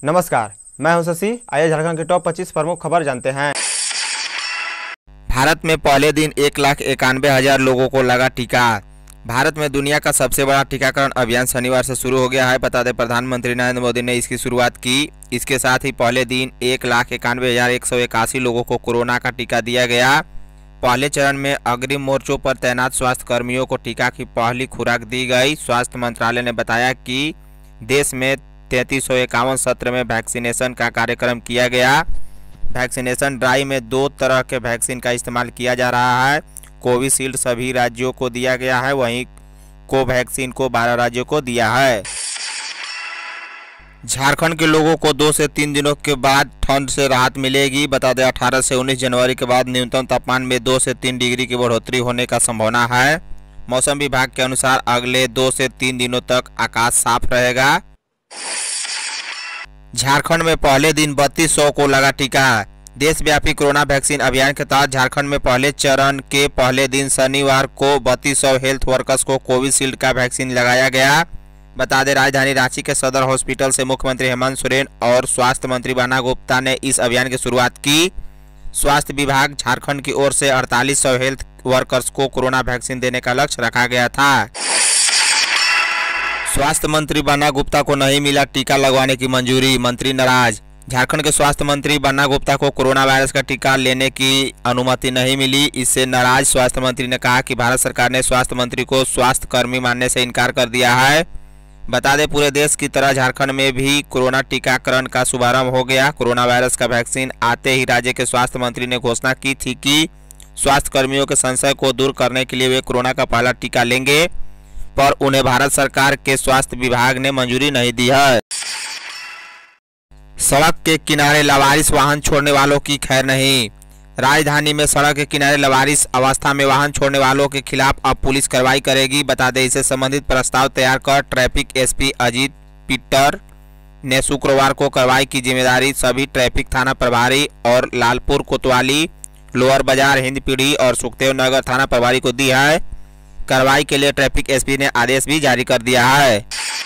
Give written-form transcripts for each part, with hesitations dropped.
नमस्कार, मैं हूं शशि। आइए झारखंड के टॉप 25 प्रमुख खबर जानते हैं। भारत में पहले दिन 1,91,000 लोगों को लगा टीका। भारत में दुनिया का सबसे बड़ा टीकाकरण अभियान शनिवार से शुरू हो गया है। बता दें, प्रधानमंत्री नरेंद्र मोदी ने इसकी शुरुआत की। इसके साथ ही पहले दिन 1,91,181 लोगों को कोरोना का टीका दिया गया। पहले चरण में अग्रिम मोर्चों पर तैनात स्वास्थ्य कर्मियों को टीका की पहली खुराक दी गई। स्वास्थ्य मंत्रालय ने बताया कि देश में 3351 सत्र में वैक्सीनेशन का कार्यक्रम किया गया। वैक्सीनेशन ड्राइव में 2 तरह के वैक्सीन का इस्तेमाल किया जा रहा है। कोविशील्ड सभी राज्यों को दिया गया है, वहीं कोवैक्सीन को 12 राज्यों को दिया है। झारखंड के लोगों को 2 से 3 दिनों के बाद ठंड से राहत मिलेगी। बता दें, 18 से 19 जनवरी के बाद न्यूनतम तापमान में 2 से 3 डिग्री की बढ़ोतरी होने का संभावना है। मौसम विभाग के अनुसार अगले 2 से 3 दिनों तक आकाश साफ रहेगा। झारखंड में पहले दिन 3200 को लगा टीका। देशव्यापी कोरोना वैक्सीन अभियान के तहत झारखंड में पहले चरण के पहले दिन शनिवार को 3200 हेल्थ वर्कर्स को कोविशील्ड का वैक्सीन लगाया गया। बता दें, राजधानी रांची के सदर हॉस्पिटल से मुख्यमंत्री हेमंत सोरेन और स्वास्थ्य मंत्री बन्ना गुप्ता ने इस अभियान की शुरुआत की। स्वास्थ्य विभाग झारखंड की ओर से 4800 हेल्थ वर्कर्स को कोरोना वैक्सीन देने का लक्ष्य रखा गया था। स्वास्थ्य मंत्री बन्ना गुप्ता को नहीं मिला टीका लगवाने की मंजूरी, मंत्री नाराज। झारखंड के स्वास्थ्य मंत्री बन्ना गुप्ता को कोरोना वायरस का टीका लेने की अनुमति नहीं मिली। इससे नाराज स्वास्थ्य मंत्री ने कहा कि भारत सरकार ने स्वास्थ्य मंत्री को स्वास्थ्य कर्मी मानने से इनकार कर दिया है। बता दें, पूरे देश की तरह झारखंड में भी कोरोना टीकाकरण का शुभारंभ हो गया। कोरोना वायरस का वैक्सीन आते ही राज्य के स्वास्थ्य मंत्री ने घोषणा की थी कि स्वास्थ्य कर्मियों के संशय को दूर करने के लिए वे कोरोना का पहला टीका लेंगे, पर उन्हें भारत सरकार के स्वास्थ्य विभाग ने मंजूरी नहीं दी है। सड़क के किनारे लावारिस वाहन छोड़ने वालों की खैर नहीं। राजधानी में सड़क के किनारे लावारिस अवस्था में वाहन छोड़ने वालों के खिलाफ अब पुलिस कार्रवाई करेगी। बता दें, इससे संबंधित प्रस्ताव तैयार कर ट्रैफिक एसपी अजीत पीटर ने शुक्रवार को कार्रवाई की जिम्मेदारी सभी ट्रैफिक थाना प्रभारी और लालपुर कोतवाली, लोअर बाजार, हिंदपीढ़ी और सुखदेव नगर थाना प्रभारी को दी है। कार्रवाई के लिए ट्रैफिक एसपी ने आदेश भी जारी कर दिया है।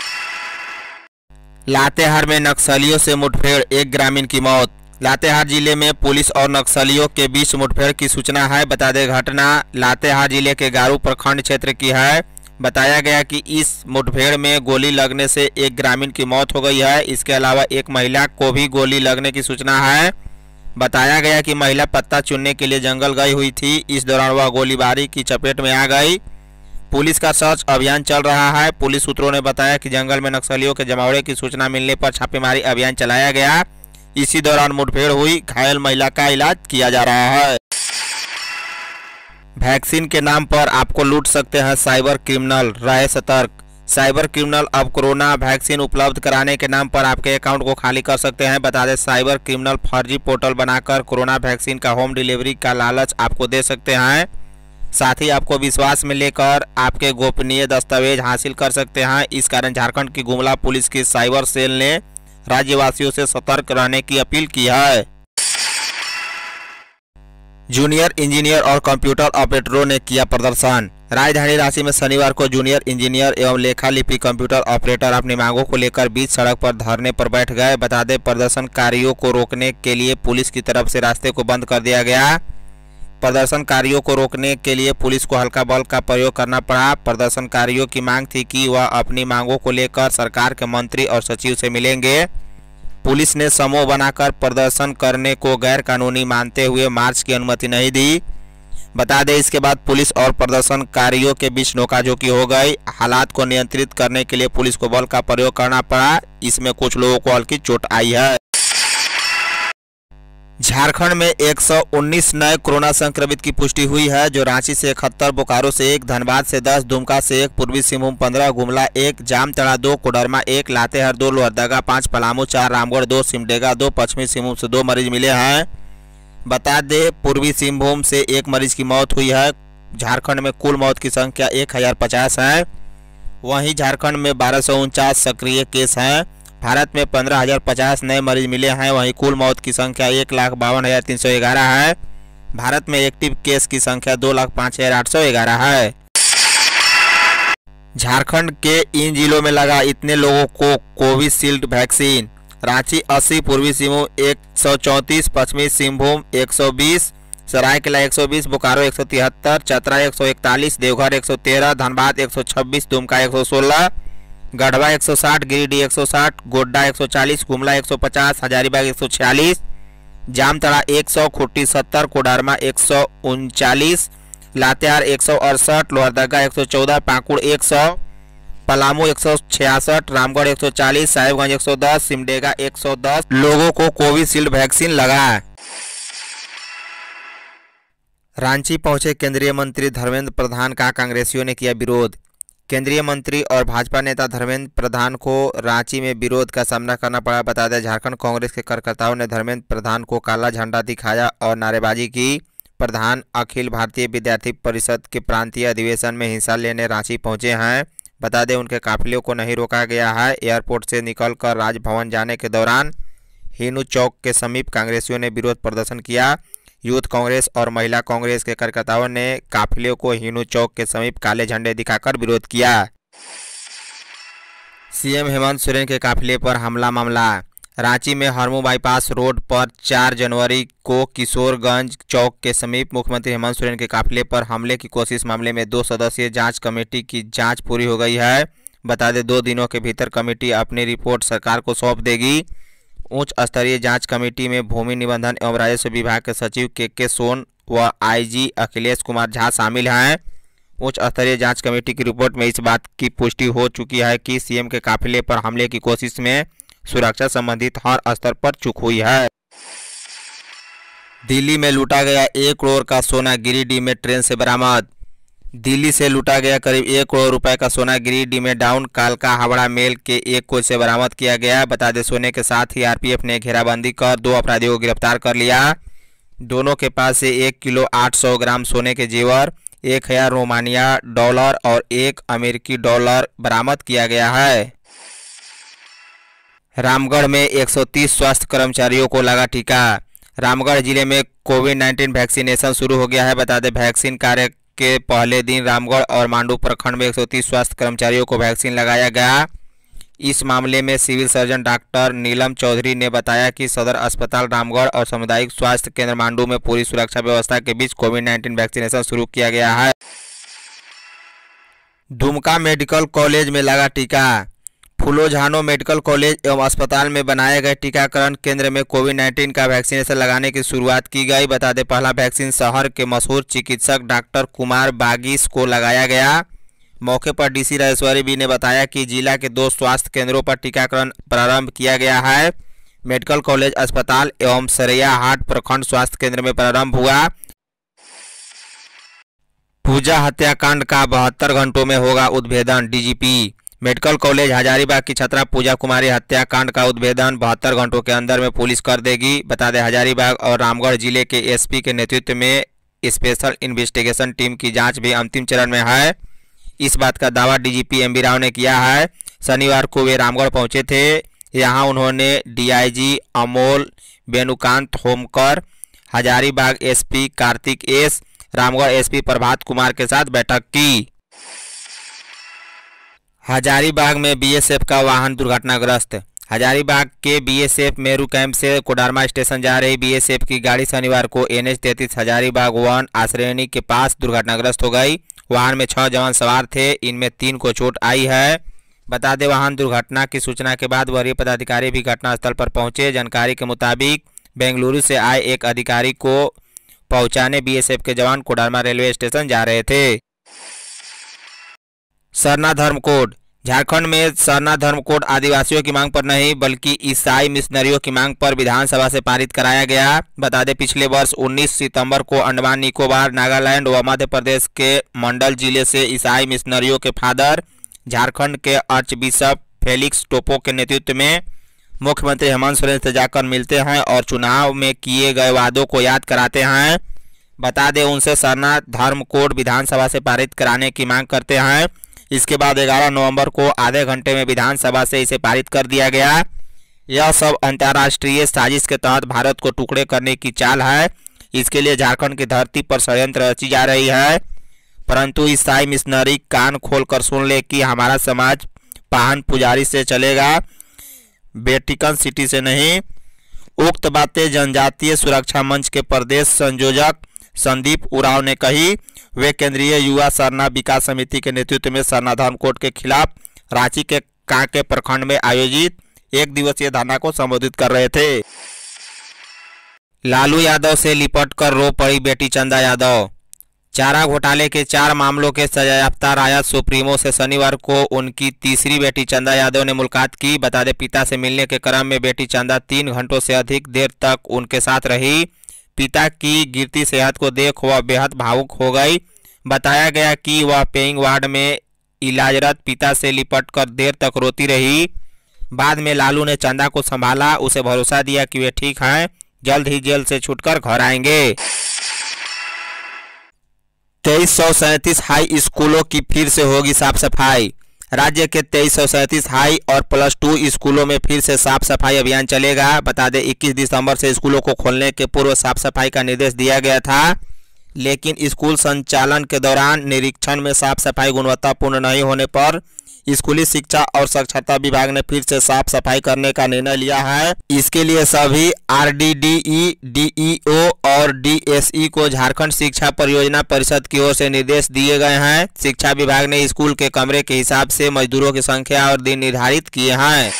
लातेहार में नक्सलियों से मुठभेड़, 1 ग्रामीण की मौत। लातेहार जिले में पुलिस और नक्सलियों के बीच मुठभेड़ की सूचना है। बता दें, घटना लातेहार जिले के गारू प्रखंड क्षेत्र की है। बताया गया कि इस मुठभेड़ में गोली लगने से 1 ग्रामीण की मौत हो गई है। इसके अलावा एक महिला को भी गोली लगने की सूचना है। बताया गया कि महिला पत्ता चुनने के लिए जंगल गई हुई थी। इस दौरान वह गोलीबारी की चपेट में आ गई। पुलिस का सर्च अभियान चल रहा है। पुलिस सूत्रों ने बताया कि जंगल में नक्सलियों के जमावड़े की सूचना मिलने पर छापेमारी अभियान चलाया गया। इसी दौरान मुठभेड़ हुई। घायल महिला का इलाज किया जा रहा है। वैक्सीन के नाम पर आपको लूट सकते हैं साइबर क्रिमिनल, रहे सतर्क। साइबर क्रिमिनल अब कोरोना वैक्सीन उपलब्ध कराने के नाम पर आपके अकाउंट को खाली कर सकते हैं। बता दें, साइबर क्रिमिनल फर्जी पोर्टल बनाकर कोरोना वैक्सीन का होम डिलीवरी का लालच आपको दे सकते हैं। साथ ही आपको विश्वास में लेकर आपके गोपनीय दस्तावेज हासिल कर सकते हैं। इस कारण झारखंड की गुमला पुलिस की साइबर सेल ने राज्यवासियों से सतर्क रहने की अपील की है। जूनियर इंजीनियर और कंप्यूटर ऑपरेटरों ने किया प्रदर्शन। राजधानी रांची में शनिवार को जूनियर इंजीनियर एवं लेखा लिपि कंप्यूटर ऑपरेटर अपनी मांगों को लेकर बीच सड़क पर धरने पर बैठ गए। बता दें, प्रदर्शनकारियों को रोकने के लिए पुलिस की तरफ से रास्ते को बंद कर दिया गया। प्रदर्शनकारियों को रोकने के लिए पुलिस को हल्का बल का प्रयोग करना पड़ा। प्रदर्शनकारियों की मांग थी कि वह अपनी मांगों को लेकर सरकार के मंत्री और सचिव से मिलेंगे। पुलिस ने समूह बनाकर प्रदर्शन करने को गैर कानूनी मानते हुए मार्च की अनुमति नहीं दी। बता दें, इसके बाद पुलिस और प्रदर्शनकारियों के बीच नोकाझोंकी हो गई। हालात को नियंत्रित करने के लिए पुलिस को बल का प्रयोग करना पड़ा। इसमें कुछ लोगों को हल्की चोट आई है। झारखंड में 119 नए कोरोना संक्रमित की पुष्टि हुई है, जो रांची से 71, बोकारो से 1, धनबाद से 10, दुमका से 1, पूर्वी सिंहभूम 15, गुमला 1, जामताड़ा 2, कोडरमा 1, लातेहार 2, लोहरदगा 5, पलामू 4, रामगढ़ 2, सिमडेगा 2, पश्चिमी सिंहभूम से 2 मरीज मिले हैं। बता दें, पूर्वी सिंहभूम से 1 मरीज की मौत हुई है। झारखंड में कुल मौत की संख्या 1050 है। वहीं झारखंड में 1249 सक्रिय केस हैं। भारत में 15,050 नए मरीज मिले हैं। वहीं कुल मौत की संख्या 1,52,311 है। भारत में एक्टिव केस की संख्या 2,05,811 है। झारखंड के इन जिलों में लगा इतने लोगों को कोविशील्ड वैक्सीन। रांची 80, पूर्वी सिंहभूम 134, पश्चिमी सिंहभूम 120, सरायकेला 120, बोकारो 173, चतरा 141, देवघर 113, धनबाद 126, दुमका 116, गढ़वा 160, गिरिडीह 160, गोड्डा 140, गुमला 150, हजारीबाग 146, जामताड़ा 100, खूंटी 70, कोडरमा 139, लातेहार 168, लोहरदगा 114, पाकुड़ 100, पलामू 166, रामगढ़ 140, साहिबगंज 110, सिमडेगा 110 लोगों को कोविशील्ड वैक्सीन लगा। रांची पहुंचे केंद्रीय मंत्री धर्मेंद्र प्रधान का कांग्रेसियों ने किया विरोध। केंद्रीय मंत्री और भाजपा नेता धर्मेंद्र प्रधान को रांची में विरोध का सामना करना पड़ा। बता दें, झारखंड कांग्रेस के कार्यकर्ताओं ने धर्मेंद्र प्रधान को काला झंडा दिखाया और नारेबाजी की। प्रधान अखिल भारतीय विद्यार्थी परिषद के प्रांतीय अधिवेशन में हिस्सा लेने रांची पहुंचे हैं। बता दें, उनके काफिले को नहीं रोका गया है। एयरपोर्ट से निकलकर राजभवन जाने के दौरान हिनू चौक के समीप कांग्रेसियों ने विरोध प्रदर्शन किया। यूथ कांग्रेस और महिला कांग्रेस के कार्यकर्ताओं ने काफिले को हिनू चौक के समीप काले झंडे दिखाकर विरोध किया। सीएम हेमंत सोरेन के काफिले पर हमला मामला। रांची में हरमू बाईपास रोड पर 4 जनवरी को किशोरगंज चौक के समीप मुख्यमंत्री हेमंत सोरेन के काफिले पर हमले की कोशिश मामले में 2 सदस्यीय जांच कमेटी की जांच पूरी हो गई है। बता दें, 2 दिनों के भीतर कमेटी अपनी रिपोर्ट सरकार को सौंप देगी। उच्च स्तरीय जांच कमेटी में भूमि निबंधन एवं राजस्व विभाग के सचिव के सोन व आईजी अखिलेश कुमार झा शामिल हैं। उच्च स्तरीय जांच कमेटी की रिपोर्ट में इस बात की पुष्टि हो चुकी है कि सीएम के काफिले पर हमले की कोशिश में सुरक्षा संबंधित हर स्तर पर चूक हुई है। दिल्ली में लूटा गया 1 करोड़ का सोना गिरिडीह में ट्रेन से बरामद। दिल्ली से लूटा गया करीब 1 करोड़ रुपए का सोना गिरिडीह में डाउन कालका हावड़ा मेल के एक कोच से बरामद किया गया। बता दें, सोने के साथ ही आरपीएफ ने घेराबंदी कर 2 अपराधियों को गिरफ्तार कर लिया। दोनों के पास से 1 किलो 800 ग्राम सोने के जेवर, 1000 रोमानिया डॉलर और 1 अमेरिकी डॉलर बरामद किया गया है। रामगढ़ में 130 स्वास्थ्य कर्मचारियों को लगा टीका। रामगढ़ जिले में कोविड-19 वैक्सीनेशन शुरू हो गया है। बता दें, वैक्सीन कार्य के पहले दिन रामगढ़ और मांडू प्रखंड में 130 स्वास्थ्य कर्मचारियों को वैक्सीन लगाया गया। इस मामले में civil surgeon doctor Neelam Chaudhary ने बताया कि सदर अस्पताल रामगढ़ और सामुदायिक स्वास्थ्य केंद्र मांडू में पूरी सुरक्षा व्यवस्था के बीच कोविड-19 वैक्सीनेशन शुरू किया गया है। दुमका मेडिकल कॉलेज में लगा टीका। फूलोझानो मेडिकल कॉलेज एवं अस्पताल में बनाए गए टीकाकरण केंद्र में कोविड-19 का वैक्सीनेशन लगाने की शुरुआत की गई। बता दें, पहला वैक्सीन शहर के मशहूर चिकित्सक डॉक्टर कुमार बागिस को लगाया गया। मौके पर डीसी राजेश्वरी बी ने बताया कि जिला के 2 स्वास्थ्य केंद्रों पर टीकाकरण प्रारंभ किया गया है। मेडिकल कॉलेज अस्पताल एवं सरैयाहाट प्रखंड स्वास्थ्य केंद्र में प्रारंभ हुआ। पूजा हत्याकांड का 72 घंटों में होगा उद्भेदन। डीजीपी मेडिकल कॉलेज हजारीबाग की छात्रा पूजा कुमारी हत्याकांड का उद्भेदन 72 घंटों के अंदर में पुलिस कर देगी। बता दें, हजारीबाग और रामगढ़ जिले के एसपी के नेतृत्व में स्पेशल इन्वेस्टिगेशन टीम की जांच भी अंतिम चरण में है। इस बात का दावा डीजीपी एमबी राव ने किया है। शनिवार को वे रामगढ़ पहुंचे थे। यहां उन्होंने DIG Amol Vinukant Homkar, Hazaribagh SP Kartik S, Ramgarh SP Prabhat Kumar के साथ बैठक की। हजारीबाग में बीएसएफ का वाहन दुर्घटनाग्रस्त। हजारीबाग के बीएसएफ मेरू कैंप से कोडरमा स्टेशन जा रही बीएसएफ की गाड़ी शनिवार को NH 33 हजारीबाग 1 आश्रयनी के पास दुर्घटनाग्रस्त हो गई। वाहन में 6 जवान सवार थे, इनमें 3 को चोट आई है। बता दें, वाहन दुर्घटना की सूचना के बाद वरीय पदाधिकारी भी घटनास्थल पर पहुंचे। जानकारी के मुताबिक बेंगलुरु से आए एक अधिकारी को पहुंचाने बीएसएफ के जवान कोडरमा रेलवे स्टेशन जा रहे थे। सरना धर्म कोड। झारखंड में सरना धर्म कोड आदिवासियों की मांग पर नहीं बल्कि ईसाई मिशनरियों की मांग पर विधानसभा से पारित कराया गया। बता दें, पिछले वर्ष 19 सितंबर को अंडमान निकोबार, नागालैंड व मध्य प्रदेश के मंडल जिले से ईसाई मिशनरियों के फादर झारखंड के आर्च बिशप फेलिक्स टोपो के नेतृत्व में मुख्यमंत्री हेमंत सोरेन से जाकर मिलते हैं और चुनाव में किए गए वादों को याद कराते हैं। बता दें, उनसे सरना धर्म कोड विधानसभा से पारित कराने की मांग करते हैं। इसके बाद 11 नवंबर को आधे घंटे में विधानसभा से इसे पारित कर दिया गया। यह सब अंतर्राष्ट्रीय साजिश के तहत भारत को टुकड़े करने की चाल है। इसके लिए झारखंड की धरती पर षड्यंत्र रची जा रही है। परंतु ईसाई मिशनरी कान खोलकर सुन ले कि हमारा समाज पाहन पुजारी से चलेगा। वेटिकन सिटी से नहीं। उक्त बातें जनजातीय सुरक्षा मंच के प्रदेश संयोजक संदीप उरांव ने कही। वे केंद्रीय युवा सरना विकास समिति के नेतृत्व में सरना धर्मकोड के खिलाफ रांची के कांके प्रखंड में आयोजित एक दिवसीय धरना को संबोधित कर रहे थे। लालू यादव से लिपट कर रो पड़ी बेटी चंदा यादव। चारा घोटाले के 4 मामलों के सजायाफ्ता रायत सुप्रीमो से शनिवार को उनकी तीसरी बेटी चंदा यादव ने मुलाकात की। बता दें, पिता से मिलने के क्रम में बेटी चंदा 3 घंटों से अधिक देर तक उनके साथ रही। पिता की गिरती सेहत को देख वह बेहद भावुक हो गई। बताया गया कि वह पेइंग वार्ड में इलाजरत पिता से लिपट कर देर तक रोती रही। बाद में लालू ने चंदा को संभाला, उसे भरोसा दिया कि वे ठीक हैं, जल्द ही जेल से छूटकर घर आएंगे। 2337 हाई स्कूलों की फिर से होगी साफ सफाई। राज्य के 2337 हाई और +2 स्कूलों में फिर से साफ सफाई अभियान चलेगा। बता दें, 21 दिसंबर से स्कूलों को खोलने के पूर्व साफ सफाई का निर्देश दिया गया था, लेकिन स्कूल संचालन के दौरान निरीक्षण में साफ सफाई गुणवत्तापूर्ण नहीं होने पर स्कूली शिक्षा और साक्षरता विभाग ने फिर से साफ सफाई करने का निर्णय लिया है। इसके लिए सभी RDDE, DEO और DSE को झारखंड शिक्षा परियोजना परिषद की ओर से निर्देश दिए गए हैं। शिक्षा विभाग ने स्कूल के कमरे के हिसाब से मजदूरों की संख्या और दिन निर्धारित किए हैं।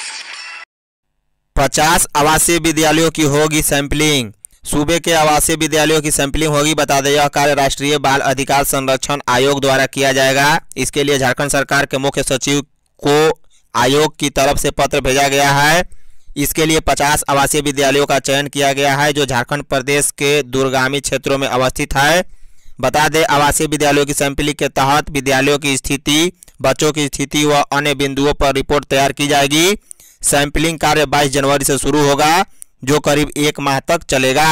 50 आवासीय विद्यालयों की होगी सैंपलिंग। सूबे के आवासीय विद्यालयों की सैंपलिंग होगी। बता दें, यह कार्य राष्ट्रीय बाल अधिकार संरक्षण आयोग द्वारा किया जाएगा। इसके लिए झारखंड सरकार के मुख्य सचिव को आयोग की तरफ से पत्र भेजा गया है। इसके लिए 50 आवासीय विद्यालयों का चयन किया गया है जो झारखंड प्रदेश के दूरगामी क्षेत्रों में अवस्थित है। बता दें, आवासीय विद्यालयों की सैंपलिंग के तहत विद्यालयों की स्थिति, बच्चों की स्थिति व अन्य बिंदुओं पर रिपोर्ट तैयार की जाएगी। सैंपलिंग कार्य 22 जनवरी से शुरू होगा, जो करीब 1 माह तक चलेगा।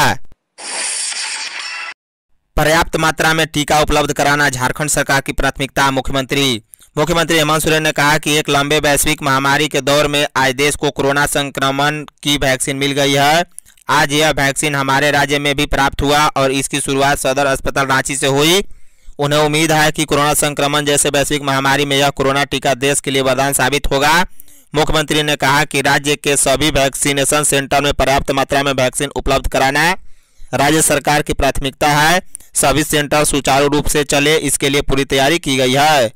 पर्याप्त मात्रा में टीका उपलब्ध कराना झारखंड सरकार की प्राथमिकता। मुख्यमंत्री हेमंत सोरेन ने कहा कि एक लंबे वैश्विक महामारी के दौर में आज देश को कोरोना संक्रमण की वैक्सीन मिल गई है। आज यह वैक्सीन हमारे राज्य में भी प्राप्त हुआ और इसकी शुरुआत सदर अस्पताल रांची से हुई। उन्हें उम्मीद है कि कोरोना संक्रमण जैसे वैश्विक महामारी में यह कोरोना टीका देश के लिए वरदान साबित होगा। मुख्यमंत्री ने कहा कि राज्य के सभी वैक्सीनेशन सेंटर में पर्याप्त मात्रा में वैक्सीन उपलब्ध कराना राज्य सरकार की प्राथमिकता है। सभी सेंटर सुचारू रूप से चले, इसके लिए पूरी तैयारी की गई है।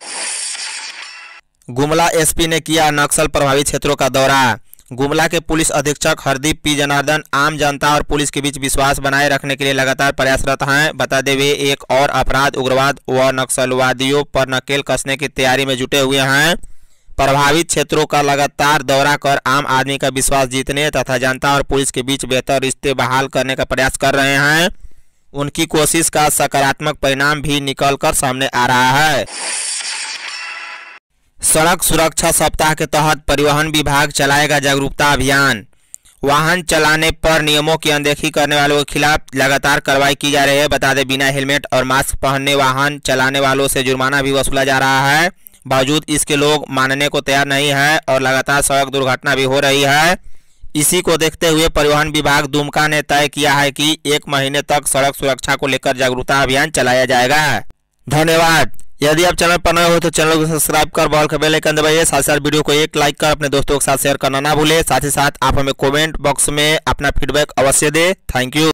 गुमला एसपी ने किया नक्सल प्रभावित क्षेत्रों का दौरा। गुमला के पुलिस अधीक्षक हरदीप पी जनार्दन आम जनता और पुलिस के बीच विश्वास बनाए रखने के लिए लगातार प्रयासरत हैं। बता दें, वे एक और अपराध, उग्रवाद व नक्सलवादियों पर नकेल कसने की तैयारी में जुटे हुए हैं। प्रभावित क्षेत्रों का लगातार दौरा कर आम आदमी का विश्वास जीतने तथा जनता और पुलिस के बीच बेहतर रिश्ते बहाल करने का प्रयास कर रहे हैं। उनकी कोशिश का सकारात्मक परिणाम भी निकलकर सामने आ रहा है। सड़क सुरक्षा सप्ताह के तहत परिवहन विभाग चलाएगा जागरूकता अभियान। वाहन चलाने पर नियमों की अनदेखी करने वालों के खिलाफ लगातार कार्रवाई की जा रही है। बता दें, बिना हेलमेट और मास्क पहनने वाहन चलाने वालों से जुर्माना भी वसूला जा रहा है। बावजूद इसके लोग मानने को तैयार नहीं है और लगातार सड़क दुर्घटना भी हो रही है। इसी को देखते हुए परिवहन विभाग दुमका ने तय किया है कि 1 महीने तक सड़क सुरक्षा को लेकर जागरूकता अभियान चलाया जाएगा। धन्यवाद। यदि आप चैनल पर नए हो तो चैनल को सब्सक्राइब कर बॉल का बेल आइकन दबाइए। साथ साथ वीडियो को एक लाइक कर अपने दोस्तों के साथ शेयर करना ना भूले। साथ ही साथ आप हमें कमेंट बॉक्स में अपना फीडबैक अवश्य दें। Thank you.